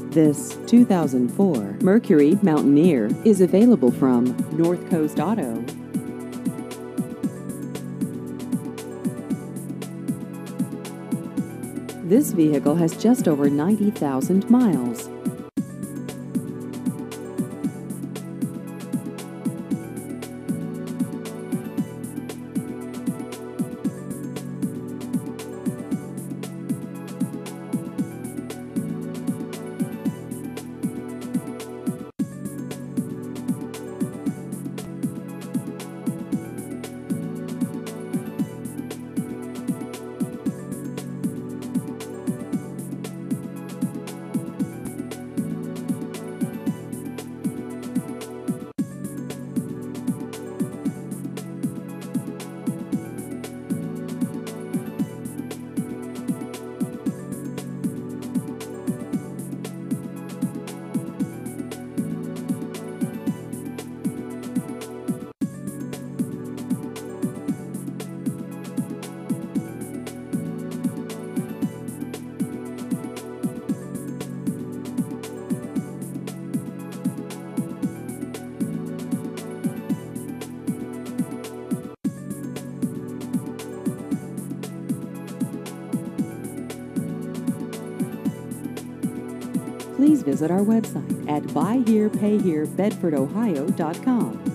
This 2004 Mercury Mountaineer is available from North Coast Auto. This vehicle has just over 90,000 miles. Please visit our website at buyherepayherebedfordohio.com.